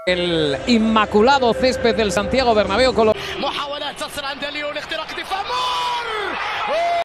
El inmaculado césped del Santiago Bernabéu. محاولات تصل عند ليو لاختراق دفاع مار